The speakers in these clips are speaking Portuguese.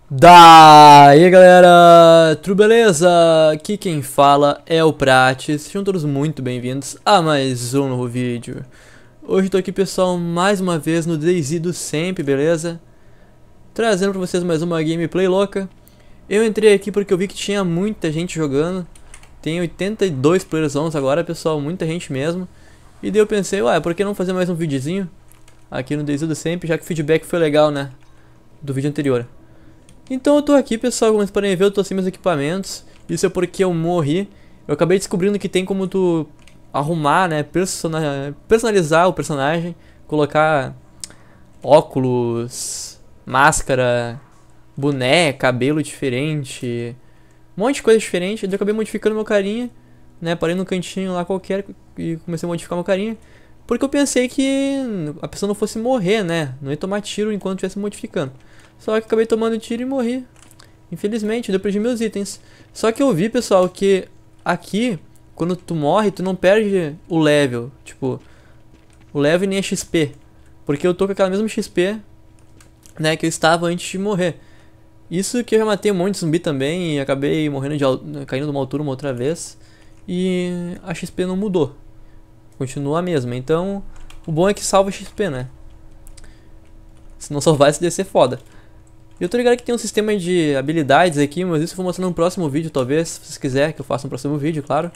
Daí galera, tudo beleza? Aqui quem fala é o Prates, sejam todos muito bem-vindos a mais um novo vídeo. Hoje tô aqui pessoal, mais uma vez no DayZ do sempre, beleza? Trazendo pra vocês mais uma gameplay louca. Eu entrei aqui porque eu vi que tinha muita gente jogando. Tem 82 players on agora pessoal, muita gente mesmo. E daí eu pensei, ué, por que não fazer mais um videozinho aqui no DayZ do sempre, já que o feedback foi legal, né? Do vídeo anterior. Então eu tô aqui pessoal, como vocês podem ver, eu tô sem meus equipamentos. Isso é porque eu morri. Eu acabei descobrindo que tem como tu arrumar, né, personalizar o personagem. Colocar óculos, máscara, boné, cabelo diferente, um monte de coisa diferente. Eu acabei modificando meu carinha, né, parei no cantinho lá qualquer e comecei a modificar meu carinha. Porque eu pensei que a pessoa não fosse morrer, né, não ia tomar tiro enquanto estivesse modificando. Só que acabei tomando tiro e morri. Infelizmente, eu perdi meus itens. Só que eu vi, pessoal, que aqui, quando tu morre, tu não perde o level. Tipo, o level nem é XP. Porque eu tô com aquela mesma XP, né, que eu estava antes de morrer. Isso que eu já matei um monte de zumbi também e acabei morrendo caindo de uma altura uma outra vez. E a XP não mudou. Continua a mesma. Então, o bom é que salva a XP, né? Se não salvasse, ia ser foda. Eu tô ligado que tem um sistema de habilidades aqui, mas isso eu vou mostrar no próximo vídeo, talvez, se vocês quiserem que eu faça no próximo vídeo, claro.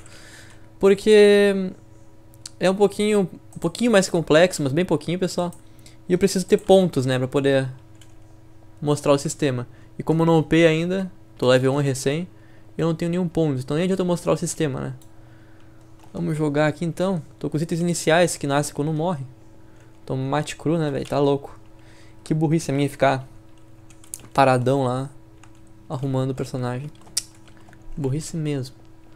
Porque é um pouquinho mais complexo, mas bem pouquinho, pessoal. E eu preciso ter pontos, né, pra poder mostrar o sistema. E como eu não upei ainda, tô level 1 recém, eu não tenho nenhum ponto, então nem adianta eu mostrar o sistema, né. Vamos jogar aqui então. Tô com os itens iniciais que nascem quando morre. Tomate cru, né, velho, tá louco. Que burrice a minha ficar paradão lá, arrumando o personagem. Burrice mesmo.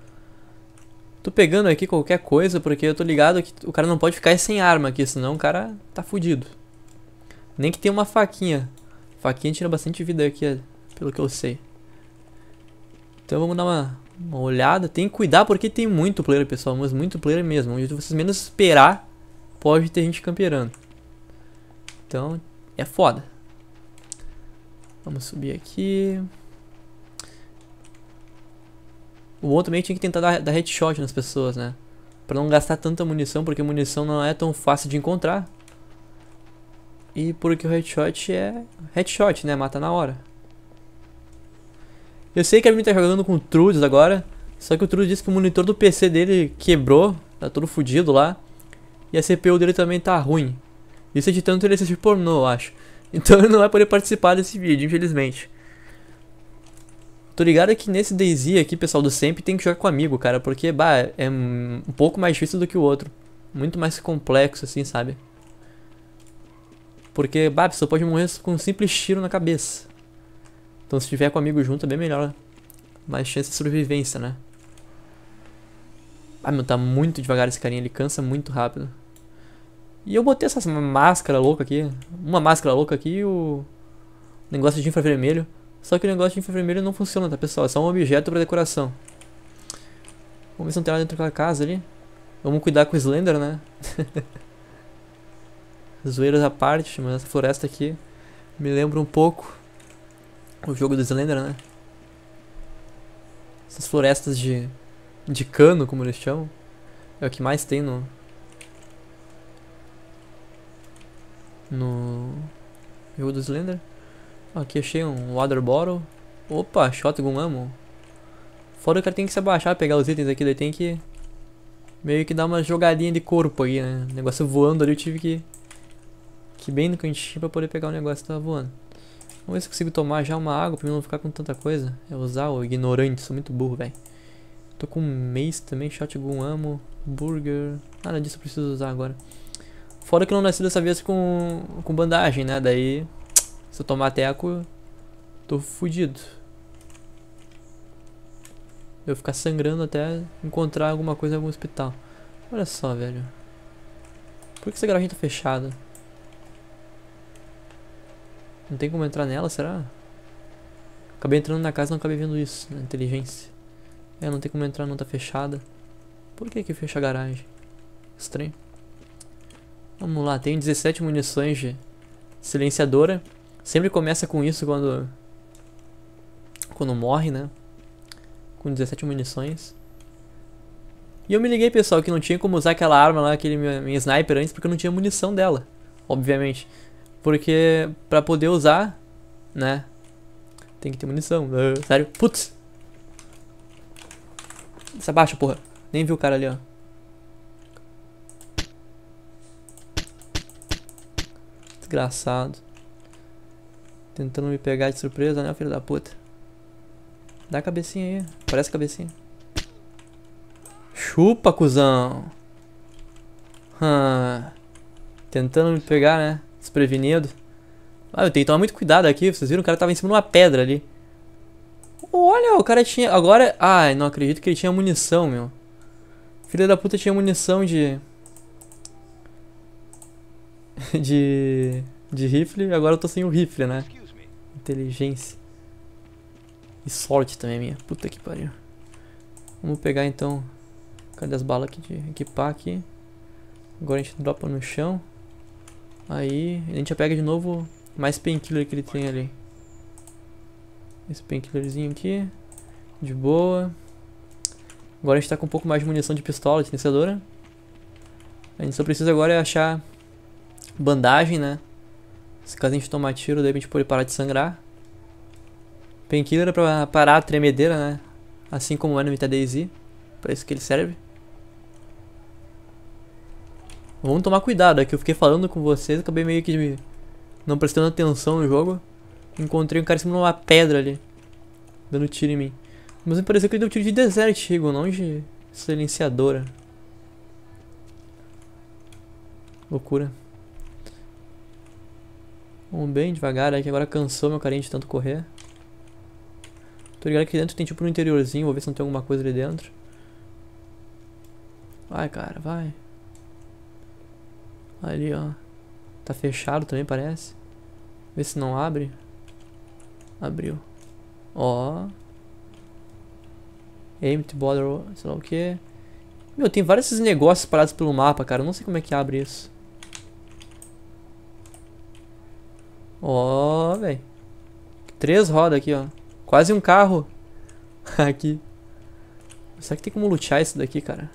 Tô pegando aqui qualquer coisa, porque eu tô ligado que o cara não pode ficar sem arma aqui, senão o cara tá fudido. Nem que tenha uma faquinha. Faquinha tira bastante vida aqui, pelo que eu sei. Então vamos dar uma olhada. Tem que cuidar porque tem muito player, pessoal, mas muito player mesmo. Onde vocês menos esperar, pode ter gente camperando. Então, é foda. Vamos subir aqui. O outro também tinha que tentar dar headshot nas pessoas, né? Pra não gastar tanta munição, porque munição não é tão fácil de encontrar. E porque o headshot é headshot, né? Mata na hora. Eu sei que a minha tá jogando com o Trudes agora. Só que o Trudes disse que o monitor do PC dele quebrou. Tá todo fudido lá. E a CPU dele também tá ruim. Isso é de tanto ele assistir pornô, eu acho. Então ele não vai poder participar desse vídeo, infelizmente. Tô ligado que nesse DayZ aqui, pessoal, do sempre tem que jogar com amigo, cara. Porque, bah, é um pouco mais difícil do que o outro. Muito mais complexo, assim, sabe? Porque, bah, a pessoa pode morrer com um simples tiro na cabeça. Então se tiver com amigo junto é bem melhor. Mais chance de sobrevivência, né? Ah, meu, tá muito devagar esse carinha, ele cansa muito rápido. E eu botei essas máscaras loucas aqui. Uma máscara louca aqui e o negócio de infravermelho. Só que o negócio de infravermelho não funciona, tá, pessoal? É só um objeto pra decoração. Vamos ver se não tem nada dentro daquela casa ali. Vamos cuidar com o Slender, né? Zoeiras à parte, mas essa floresta aqui me lembra um pouco o jogo do Slender, né? Essas florestas de cano, como eles chamam. É o que mais tem no jogo do Slender. Aqui achei um water bottle. Opa, shotgun ammo. Fora que o cara tem que se abaixar, pegar os itens aqui, daí tem que meio que dar uma jogadinha de corpo aí, né? O negócio voando ali, eu tive que ir bem no cantinho pra poder pegar o negócio que tava voando. Vamos ver se eu consigo tomar já uma água pra mim não ficar com tanta coisa. É usar o ignorante, sou muito burro, velho. Tô com mace também, shotgun ammo, burger. Nada disso eu preciso usar agora. Fora que eu não nasci dessa vez com bandagem, né? Daí, se eu tomar teco, tô fudido. Eu ficar sangrando até encontrar alguma coisa em algum hospital. Olha só, velho. Por que essa garagem tá fechada? Não tem como entrar nela, será? Acabei entrando na casa e não acabei vendo isso, na inteligência. É, não tem como entrar, não tá fechada. Por que que fecha a garagem? Estranho. Vamos lá, tenho 17 munições de silenciadora. Sempre começa com isso quando quando morre, né? Com 17 munições. E eu me liguei, pessoal, que não tinha como usar aquela arma lá, aquele minha sniper antes, porque eu não tinha munição dela, obviamente. Porque pra poder usar, né, tem que ter munição. Sério? Putz! Se abaixa, porra. Nem vi o cara ali, ó. Desgraçado. Tentando me pegar de surpresa, né, filho da puta. Dá a cabecinha aí. Parece a cabecinha. Chupa, cuzão. Tentando me pegar, né? Desprevenido. Ah, eu tenho que tomar muito cuidado aqui. Vocês viram? O cara tava em cima de uma pedra ali. Olha, o cara tinha... Agora... Ai, não acredito que ele tinha munição, meu. Filho da puta tinha munição de... de rifle. Agora eu tô sem o rifle, né? Inteligência. E sorte também, minha. Puta que pariu. Vamos pegar, então... Cadê as balas aqui de equipar aqui? Agora a gente dropa no chão. Aí a gente já pega de novo mais painkiller que ele tem ali. Esse painkillerzinho aqui. De boa. Agora a gente tá com um pouco mais de munição de pistola, de silenciadora. A gente só precisa agora achar bandagem, né? Se caso a gente tomar tiro, daí a gente pode parar de sangrar. Painkiller é pra parar a tremedeira, né? Assim como é no MTDZ. Pra isso que ele serve. Vamos tomar cuidado, é que eu fiquei falando com vocês, acabei meio que não prestando atenção no jogo. Encontrei um cara em cima de uma pedra ali, dando tiro em mim. Mas me pareceu que ele deu tiro de Desert Eagle, não de silenciadora. Loucura. Vamos bem devagar aí, que agora cansou meu carinha de tanto correr. Tô ligado que aqui dentro tem tipo um interiorzinho, vou ver se não tem alguma coisa ali dentro. Vai, cara, vai. Ali, ó. Tá fechado também, parece. Vê se não abre. Abriu. Ó. Empty border, sei lá o que. Meu, tem vários esses negócios parados pelo mapa, cara. Eu não sei como é que abre isso. Ó, velho. 3 rodas aqui, ó. Quase um carro. Aqui. Será que tem como lutear isso daqui, cara?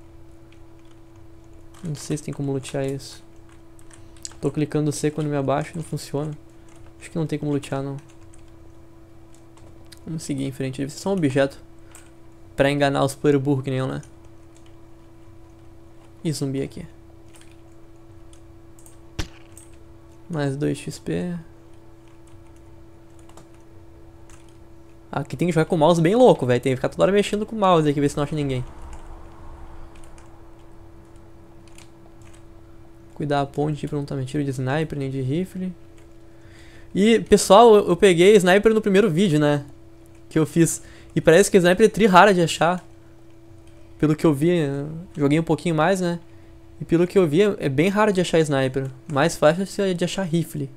Não sei se tem como lutear isso. Tô clicando C quando me abaixo e não funciona. Acho que não tem como lutear, não. Vamos seguir em frente. Deve ser só um objeto pra enganar os player burro que nem eu, né? E zumbi aqui. Mais 2 XP. Aqui tem que jogar com o mouse bem louco, velho. Tem que ficar toda hora mexendo com o mouse aqui, ver se não acha ninguém. Cuidar a ponte pra não tomar tiro de sniper nem de rifle. E, pessoal, eu peguei sniper no primeiro vídeo, né? Que eu fiz. E parece que a sniper é tri rara de achar. Pelo que eu vi, joguei um pouquinho mais, né? E pelo que eu vi, é bem raro de achar sniper. Mais fácil é de achar rifle.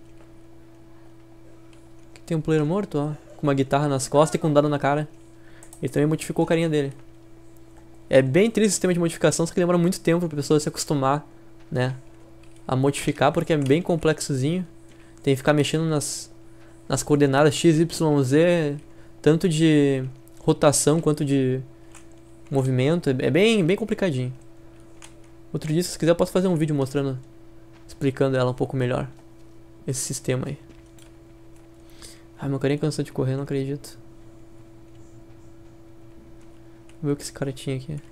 Aqui tem um player morto, ó. Com uma guitarra nas costas e com um dado na cara. Ele também modificou o carinha dele. É bem triste o sistema de modificação, só que demora muito tempo pra pessoa se acostumar, né? A modificar, porque é bem complexozinho. Tem que ficar mexendo nas coordenadas X, Y, Z. Tanto de rotação quanto de movimento. É bem complicadinho. Outro dia, se quiser, eu posso fazer um vídeo mostrando, explicando ela um pouco melhor. Esse sistema aí. Ai, meu carinha cansou de correr, não acredito. Vamos ver o que esse cara tinha aqui.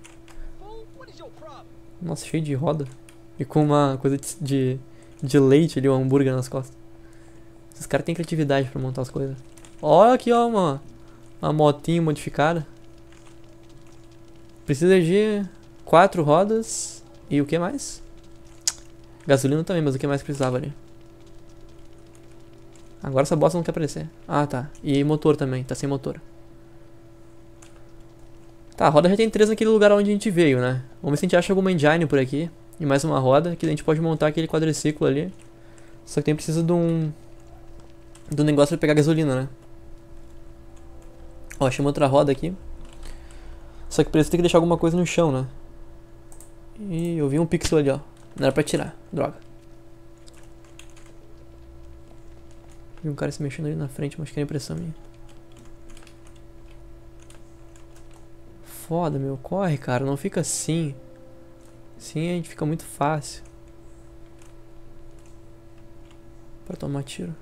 Nossa, cheio de roda. E com uma coisa de leite ali, um hambúrguer nas costas. Esses caras têm criatividade pra montar as coisas. Olha aqui, ó, uma motinha modificada. Precisa de 4 rodas. E o que mais? Gasolina também, mas o que mais precisava ali? Agora essa bosta não quer aparecer. Ah, tá. E motor também, tá sem motor. Tá, a roda já tem 3 naquele lugar onde a gente veio, né? Vamos ver se a gente acha alguma engine por aqui. E mais uma roda, que a gente pode montar aquele quadriciclo ali. Só que tem precisa de um negócio pra pegar gasolina, né? Ó, achei uma outra roda aqui. Só que precisa ter que deixar alguma coisa no chão, né? E eu vi um pixel ali, ó. Não era pra tirar, droga. Vi um cara se mexendo ali na frente, mas acho que é impressão minha. foda, meu. Corre, cara. Não fica assim. Assim a gente fica muito fácil. Pra tomar tiro.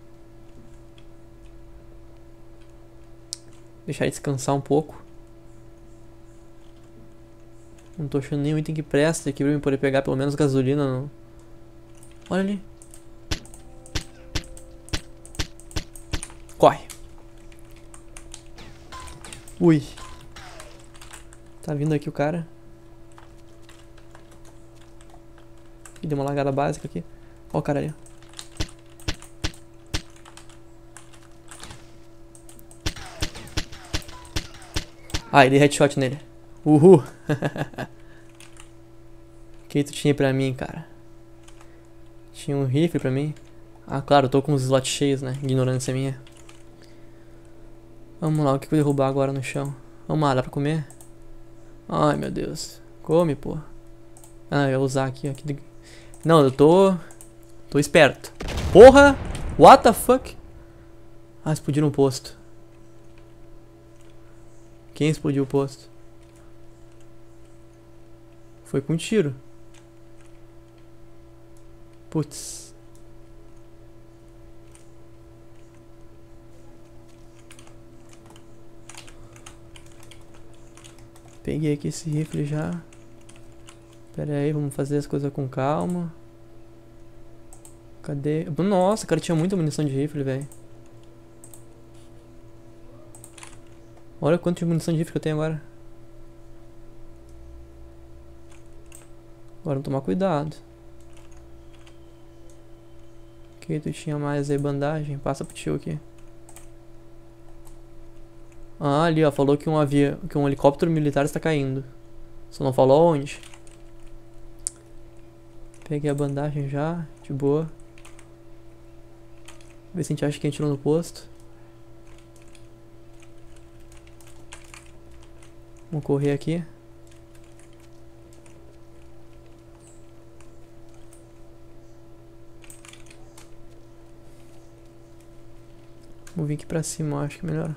Deixar ele descansar um pouco. Não tô achando nenhum item que presta aqui pra eu poder pegar pelo menos gasolina. Não. Olha ali. Corre. Ui. Tá vindo aqui o cara. E deu uma largada básica aqui. Ó o cara ali. Ah, ele dei headshot nele. Uhul. O que tu tinha pra mim, cara? Tinha um rifle pra mim. Ah, claro, eu tô com os slots cheios, né? Ignorância minha. Vamos lá, o que eu vou derrubar agora no chão? Vamos lá, dá pra comer? Ai, meu Deus. Come, pô. Ah, eu vou usar aqui, ó. Não, eu tô esperto. Porra! What the fuck? Ah, explodiram o posto. Quem explodiu o posto? Foi com um tiro. Putz. Peguei aqui esse rifle já. Pera aí, vamos fazer as coisas com calma. Cadê? Nossa, cara, tinha muita munição de rifle, velho. Olha quanto de munição de rifle que eu tenho agora. Agora vamos tomar cuidado. O que tu tinha mais aí? Bandagem? Passa pro tio aqui. Ah, ali ó, falou que um helicóptero militar está caindo. Só não falou onde. Peguei a bandagem já, de boa. Ver se a gente acha que a gente tirou no posto. Vamos correr aqui. Vou vir aqui pra cima, eu acho que é melhor.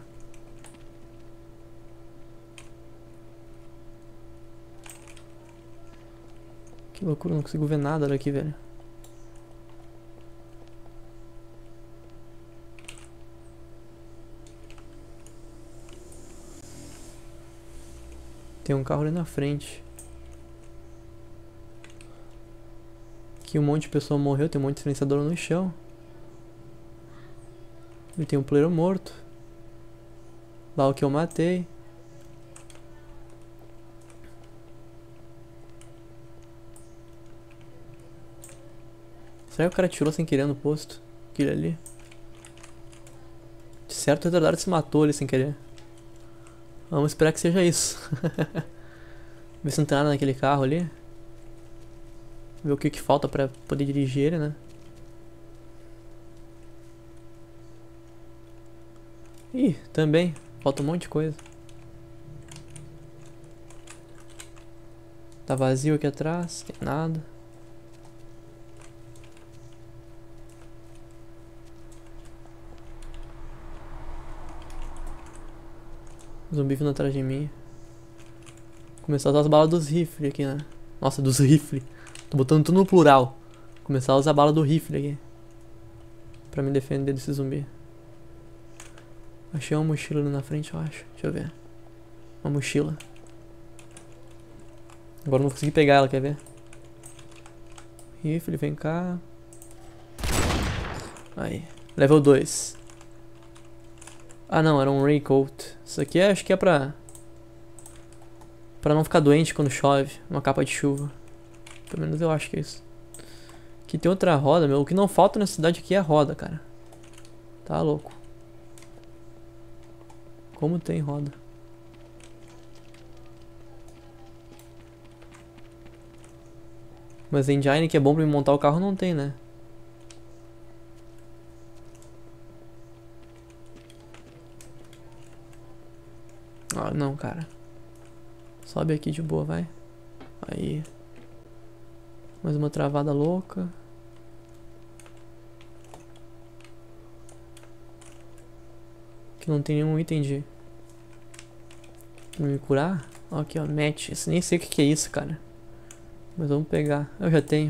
Que loucura, não consigo ver nada daqui, velho. Tem um carro ali na frente. Aqui um monte de pessoa morreu, tem um monte de silenciador no chão. E tem um player morto. Lá o que eu matei. Será que o cara tirou sem querer no posto? Aquele ali. De certo, o retardado se matou ali sem querer. Vamos esperar que seja isso. Ver se não tem nada naquele carro ali. Ver o que que falta pra poder dirigir ele, né? Ih, também. Falta um monte de coisa. Tá vazio aqui atrás. Tem nada. Zumbi vindo atrás de mim. Começar a usar as balas dos rifles aqui, né? Nossa, dos rifles. Tô botando tudo no plural. Começar a usar a bala do rifle aqui. Pra me defender desse zumbi. Achei uma mochila ali na frente, eu acho. Deixa eu ver. Uma mochila. Agora eu não consegui pegar ela, quer ver? Rifle, vem cá. Aí. Level 2. Ah não, era um raincoat. Isso aqui acho que é pra não ficar doente quando chove. Uma capa de chuva. Pelo menos eu acho que é isso. Aqui tem outra roda, meu. O que não falta na cidade aqui é a roda, cara. Tá louco. Como tem roda. Mas engine que é bom pra me montar o carro não tem, né? Ah, não, cara. Sobe aqui de boa, vai. Aí. Mais uma travada louca. Que não tem nenhum item de... Pra me curar. Aqui, ó, match. Isso, nem sei o que é isso, cara. Mas vamos pegar. Eu já tenho.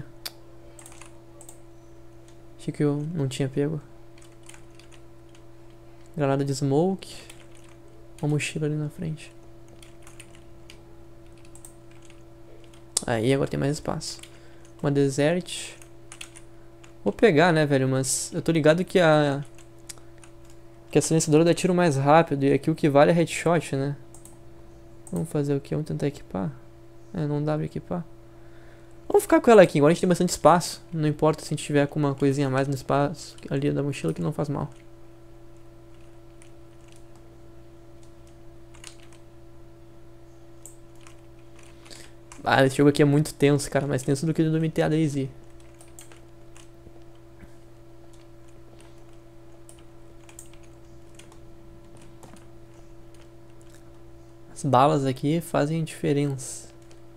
Achei que eu não tinha pego. Granada de smoke. Uma mochila ali na frente. Aí, agora tem mais espaço. Uma desert. Vou pegar, né, velho, mas eu tô ligado que a silenciadora dá tiro mais rápido e aqui o que vale é headshot, né? Vamos fazer o que? Vamos tentar equipar? É, não dá pra equipar. Vamos ficar com ela aqui, agora a gente tem bastante espaço. Não importa se a gente tiver com uma coisinha a mais no espaço ali da mochila, que não faz mal. Ah, esse jogo aqui é muito tenso, cara, mais tenso do que o do MTA DayZ. As balas aqui fazem diferença.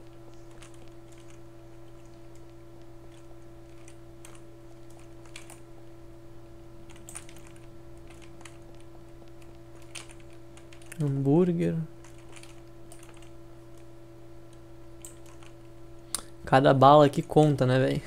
Hambúrguer. Cada bala aqui conta, né, velho?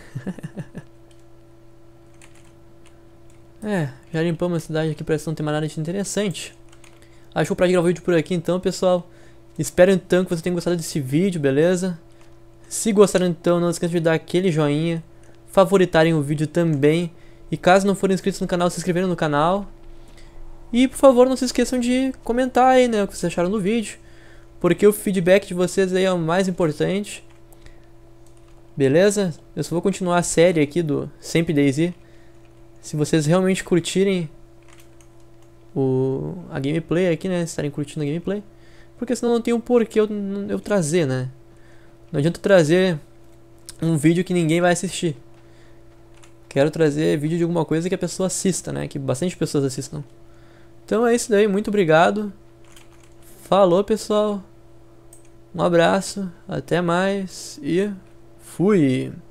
É, já limpamos a cidade aqui, parece que não tem mais nada de interessante. Acho que vou parar de gravar o vídeo por aqui então, pessoal. Espero então que vocês tenham gostado desse vídeo, beleza? Se gostaram então, não esqueçam de dar aquele joinha, favoritarem o vídeo também. E caso não forem inscritos no canal, se inscreverem no canal. E por favor, não se esqueçam de comentar aí, né, o que vocês acharam do vídeo. Porque o feedback de vocês aí é o mais importante. Beleza? Eu só vou continuar a série aqui do Sempre DayZ. Se vocês realmente curtirem a gameplay aqui, né? Estarem curtindo a gameplay. Porque senão não tem um porquê eu trazer, né? Não adianta trazer um vídeo que ninguém vai assistir. Quero trazer vídeo de alguma coisa que a pessoa assista, né? Que bastante pessoas assistam. Então é isso daí, muito obrigado. Falou, pessoal. Um abraço, até mais e fui!